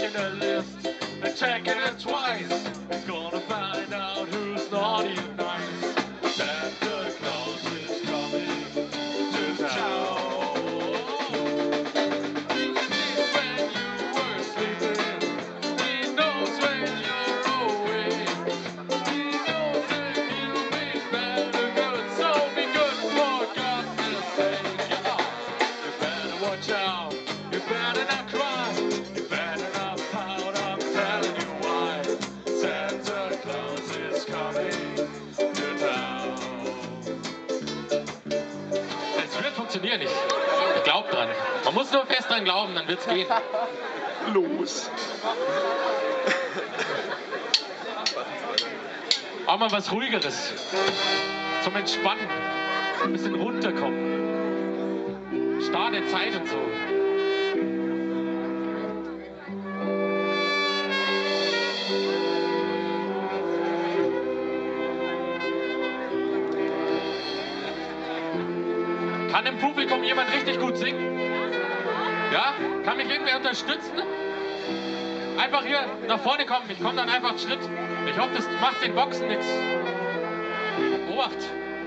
making a list and checking it twice. Gonna find out who's naughty and nice. Santa Claus is coming to town. He sees when you were sleeping. He knows when you're awake. He knows if you've been bad or good. So be good for God's sake. Yeah. You better watch out. You better not cry. You better not pout. I'm telling you why. Santa Claus is coming to town. Es wird funktionieren nicht. Glaubt dran. Man muss nur fest dran glauben, dann wird's gehen. Los. Auch mal was Ruhigeres. Zum Entspannen. Ein bisschen runterkommen. Starre Zeit und so. Kann im Publikum jemand richtig gut singen? Ja? Kann mich irgendwer unterstützen? Einfach hier nach vorne kommen. Ich komme dann einfach einen Schritt. Ich hoffe, das macht den Boxen nichts. Obacht.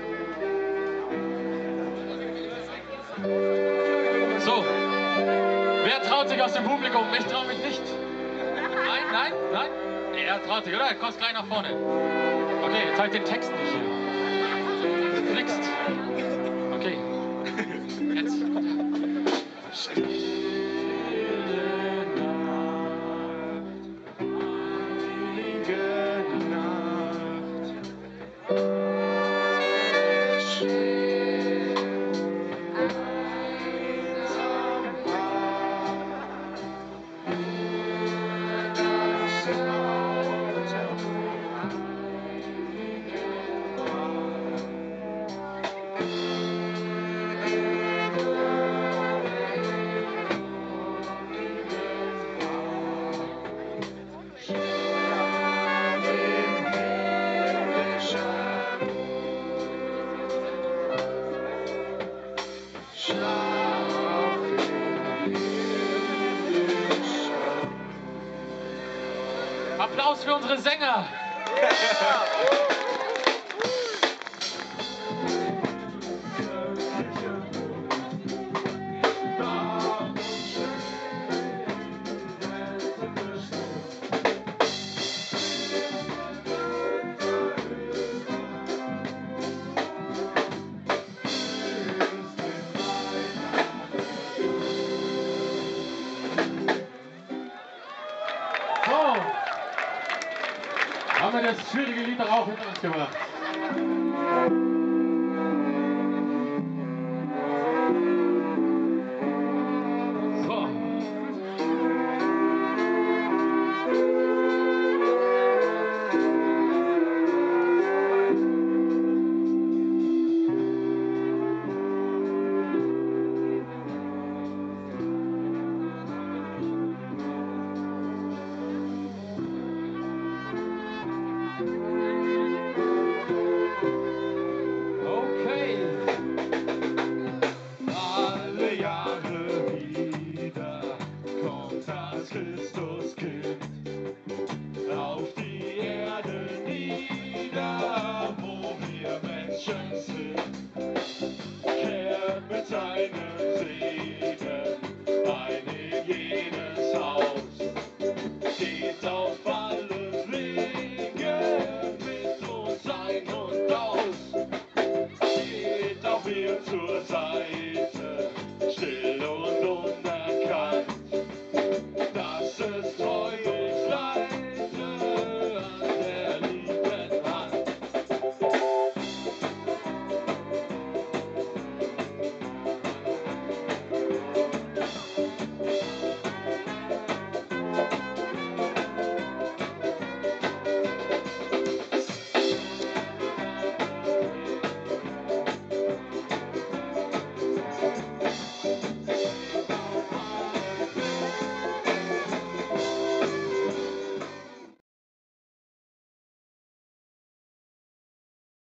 So. Wer traut sich aus dem Publikum? Ich traue mich nicht. Nein, nein, nein. Er traut sich, oder? Er kommt gleich nach vorne. Okay, jetzt halt den Text nicht hier. Flixt. Okay. Jetzt. Stille Nacht, heilige Nacht, still, einsam wach, das laute heilige Applaus für unsere Sänger! So, haben wir das schwierige Lied auch hinter uns gebracht.